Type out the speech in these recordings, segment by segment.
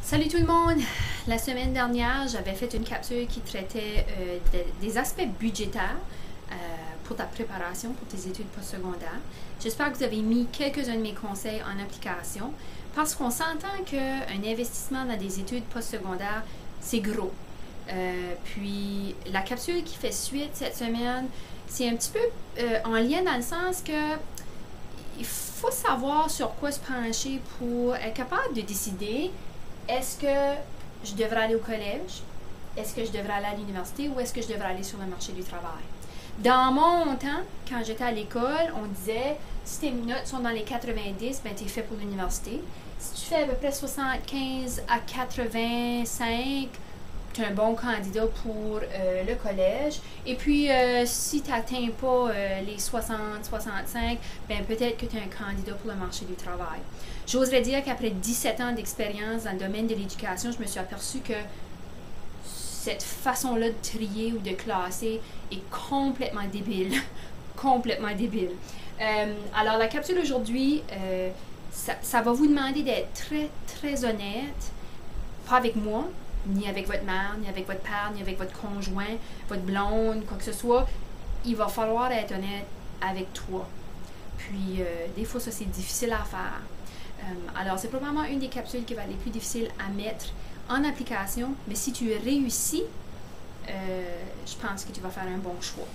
Salut tout le monde! La semaine dernière, j'avais fait une capsule qui traitait des aspects budgétaires pour ta préparation pour tes études postsecondaires. J'espère que vous avez mis quelques-uns de mes conseils en application parce qu'on s'entend qu'un investissement dans des études postsecondaires, c'est gros. Puis la capsule qui fait suite cette semaine, c'est un petit peu en lien dans le sens que il faut savoir sur quoi se pencher pour être capable de décider. Est-ce que je devrais aller au collège? Est-ce que je devrais aller à l'université ou est-ce que je devrais aller sur le marché du travail? Dans mon temps, quand j'étais à l'école, on disait si tes notes sont dans les 90, ben tu es fait pour l'université. Si tu fais à peu près 75 à 85, tu es un bon candidat pour le collège. Et puis, si tu n'atteins pas les 60, 65, ben peut-être que tu es un candidat pour le marché du travail. J'oserais dire qu'après 17 ans d'expérience dans le domaine de l'éducation, je me suis aperçue que cette façon-là de trier ou de classer est complètement débile. Complètement débile. Alors, la capsule aujourd'hui, ça va vous demander d'être très, très honnête. Pas avec moi, ni avec votre mère, ni avec votre père, ni avec votre conjoint, votre blonde, quoi que ce soit. Il va falloir être honnête avec toi. Puis, des fois, ça, c'est difficile à faire. Alors, c'est probablement une des capsules qui va être les plus difficiles à mettre en application, mais si tu réussis, je pense que tu vas faire un bon choix.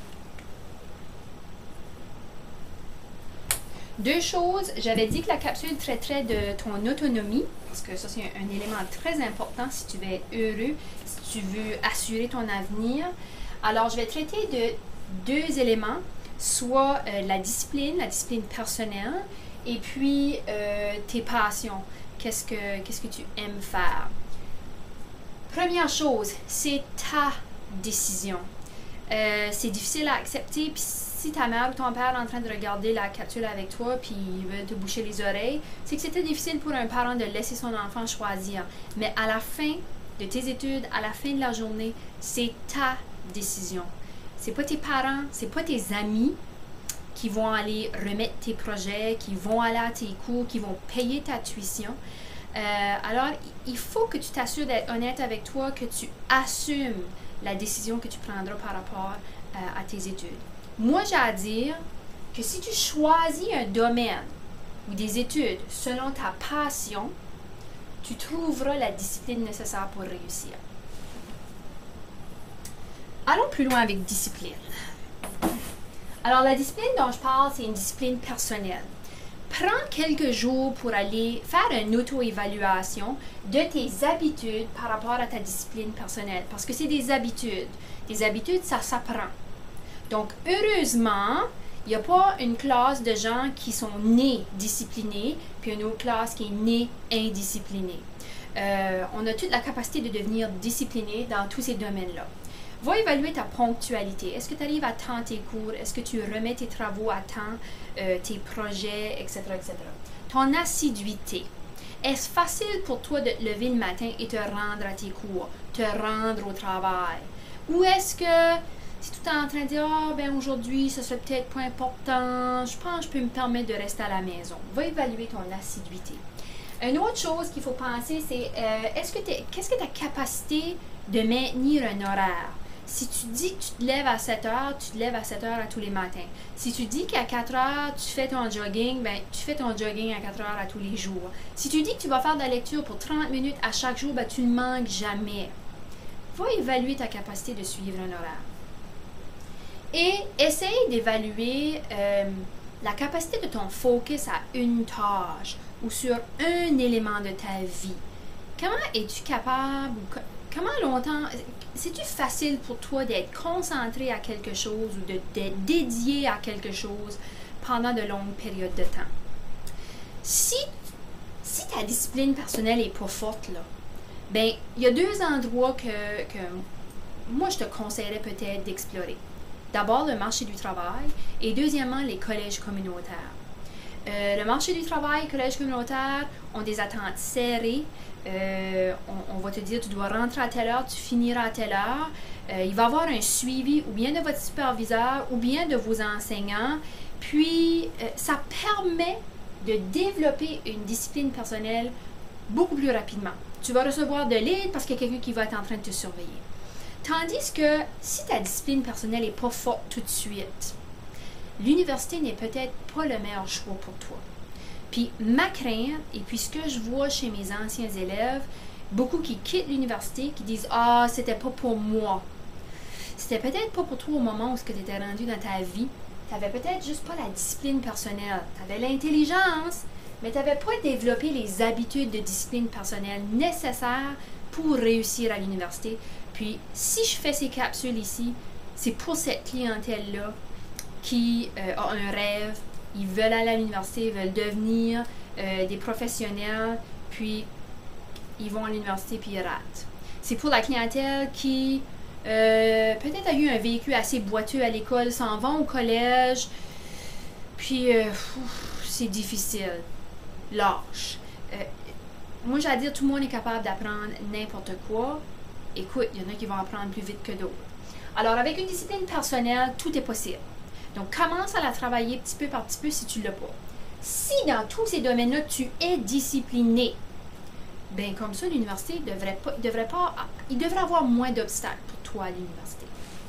Deux choses, j'avais dit que la capsule traiterait de ton autonomie, parce que ça c'est un élément très important si tu veux être heureux, si tu veux assurer ton avenir. Alors, je vais traiter de deux éléments, soit la discipline personnelle, et puis tes passions. Qu'est-ce que tu aimes faire? Première chose, c'est ta décision. C'est difficile à accepter, puis si ta mère ou ton père est en train de regarder la capsule avec toi, puis il veut te boucher les oreilles, c'est que c'était difficile pour un parent de laisser son enfant choisir. Mais à la fin de tes études, à la fin de la journée, c'est ta décision. C'est pas tes parents, c'est pas tes amis qui vont aller remettre tes projets, qui vont aller à tes cours, qui vont payer ta tuition. Alors, il faut que tu t'assures d'être honnête avec toi, que tu assumes la décision que tu prendras par rapport à tes études. Moi, j'ai à dire que si tu choisis un domaine ou des études selon ta passion, tu trouveras la discipline nécessaire pour réussir. Allons plus loin avec discipline. Alors, la discipline dont je parle, c'est une discipline personnelle. Prends quelques jours pour aller faire une auto-évaluation de tes habitudes par rapport à ta discipline personnelle. Parce que c'est des habitudes. Des habitudes, ça s'apprend. Donc, heureusement, il n'y a pas une classe de gens qui sont nés disciplinés, puis une autre classe qui est née indisciplinée. On a toute la capacité de devenir discipliné dans tous ces domaines-là. Va évaluer ta ponctualité. Est-ce que tu arrives à temps tes cours? Est-ce que tu remets tes travaux à temps, tes projets, etc., etc. Ton assiduité. Est-ce facile pour toi de te lever le matin et te rendre à tes cours, te rendre au travail? Ou est-ce que si tu es en train de dire « Ah, ben aujourd'hui, ça serait peut-être pas important, je pense que je peux me permettre de rester à la maison. » Va évaluer ton assiduité. Une autre chose qu'il faut penser, c'est qu'est-ce que ta capacité de maintenir un horaire? Si tu dis que tu te lèves à 7 heures, tu te lèves à 7 heures à tous les matins. Si tu dis qu'à 4 heures, tu fais ton jogging, ben tu fais ton jogging à 4 heures à tous les jours. Si tu dis que tu vas faire de la lecture pour 30 minutes à chaque jour, ben tu ne manques jamais. Va évaluer ta capacité de suivre un horaire. Et essaye d'évaluer la capacité de ton focus à une tâche ou sur un élément de ta vie. Comment es-tu capable, comment longtemps, c'est-tu facile pour toi d'être concentré à quelque chose ou d'être dédié à quelque chose pendant de longues périodes de temps? Si ta discipline personnelle n'est pas forte, là, ben, il y a deux endroits que moi je te conseillerais peut-être d'explorer. D'abord, le marché du travail et deuxièmement, les collèges communautaires. Le marché du travail, collège communautaire ont des attentes serrées. On va te dire, tu dois rentrer à telle heure, tu finiras à telle heure. Il va y avoir un suivi ou bien de votre superviseur ou bien de vos enseignants. Puis, ça permet de développer une discipline personnelle beaucoup plus rapidement. Tu vas recevoir de l'aide parce qu'il y a quelqu'un qui va être en train de te surveiller. Tandis que si ta discipline personnelle n'est pas forte tout de suite, l'université n'est peut-être pas le meilleur choix pour toi. Puis ma crainte, et puis ce que je vois chez mes anciens élèves, beaucoup qui quittent l'université, qui disent « Ah, c'était pas pour moi ». C'était peut-être pas pour toi au moment où tu étais rendu dans ta vie. Tu n'avais peut-être juste pas la discipline personnelle. Tu avais l'intelligence, mais tu n'avais pas développé les habitudes de discipline personnelle nécessaires pour réussir à l'université. Puis, si je fais ces capsules ici, c'est pour cette clientèle-là qui a un rêve, ils veulent aller à l'université, ils veulent devenir des professionnels, puis ils vont à l'université puis ils ratent. C'est pour la clientèle qui peut-être a eu un vécu assez boiteux à l'école, s'en vont au collège, puis c'est difficile, lâche. Moi, j'ai à dire, tout le monde est capable d'apprendre n'importe quoi. Écoute, il y en a qui vont apprendre plus vite que d'autres. Alors, avec une discipline personnelle, tout est possible. Donc, commence à la travailler petit peu par petit peu si tu ne l'as pas. Si dans tous ces domaines-là, tu es discipliné, bien comme ça, l'université il devrait avoir moins d'obstacles pour toi à l'université.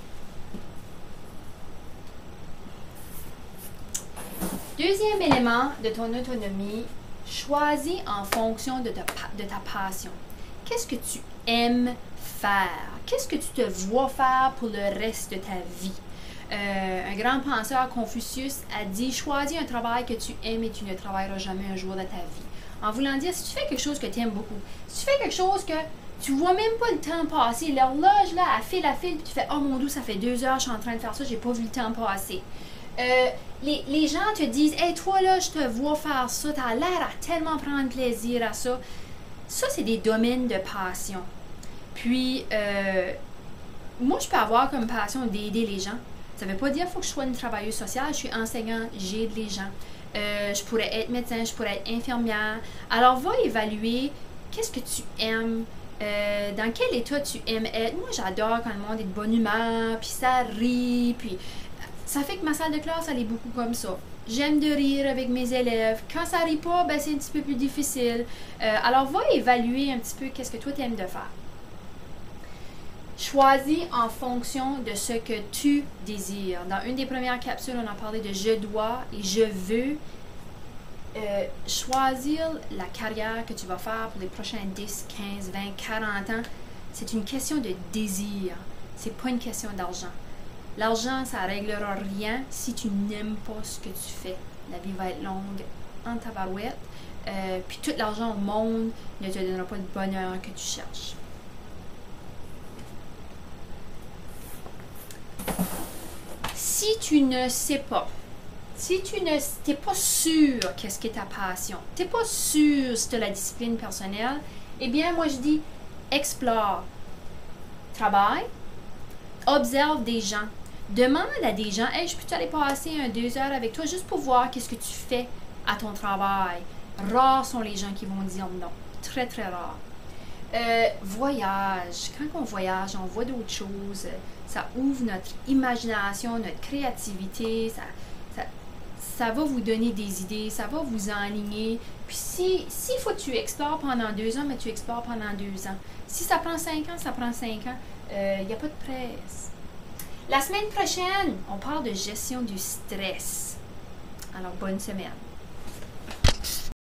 Deuxième élément de ton autonomie, choisis en fonction de ta passion. Qu'est-ce que tu aimes faire? Qu'est-ce que tu te vois faire pour le reste de ta vie? Un grand penseur, Confucius, a dit « Choisis un travail que tu aimes et tu ne travailleras jamais un jour de ta vie. » En voulant dire, si tu fais quelque chose que tu aimes beaucoup, si tu fais quelque chose que tu vois même pas le temps passer, l'horloge là, elle file, puis tu fais « Oh mon Dieu, ça fait 2 heures, je suis en train de faire ça, j'ai pas vu le temps passer. » Les gens te disent « Hey, toi là, je te vois faire ça, tu as l'air à tellement prendre plaisir à ça. » Ça, c'est des domaines de passion. Puis, moi, je peux avoir comme passion d'aider les gens. Ça ne veut pas dire qu'il faut que je sois une travailleuse sociale. Je suis enseignante, j'aide les gens. Je pourrais être médecin, je pourrais être infirmière. Alors, va évaluer qu'est-ce que tu aimes, dans quel état tu aimes être. Moi, j'adore quand le monde est de bonne humeur, puis ça rit, puis ça fait que ma salle de classe, elle est beaucoup comme ça. J'aime de rire avec mes élèves. Quand ça rit pas, ben, c'est un petit peu plus difficile. Alors, va évaluer un petit peu qu'est-ce que toi, tu aimes de faire. Choisis en fonction de ce que tu désires. Dans une des premières capsules, on a parlé de « je dois » et « je veux ». Choisir la carrière que tu vas faire pour les prochains 10, 15, 20, 40 ans, c'est une question de désir. C'est pas une question d'argent. L'argent, ça ne réglera rien si tu n'aimes pas ce que tu fais. La vie va être longue en tabarouette. Puis tout l'argent au monde ne te donnera pas le bonheur que tu cherches. Si tu ne sais pas, si tu n'es pas sûr qu'est-ce qui est ta passion, tu n'es pas sûr si tu as la discipline personnelle, eh bien, moi je dis, explore, travaille, observe des gens, demande à des gens, « Hey, je peux aller passer 2 heures avec toi juste pour voir qu'est-ce que tu fais à ton travail. » Rares sont les gens qui vont dire non, très très rares. Voyage. Quand on voyage, on voit d'autres choses. Ça ouvre notre imagination, notre créativité. Ça va vous donner des idées. Ça va vous enligner. Puis s'il faut que tu explores pendant 2 ans, mais tu explores pendant 2 ans. Si ça prend 5 ans, ça prend 5 ans. Il n'y a pas de presse. La semaine prochaine, on parle de gestion du stress. Alors, bonne semaine.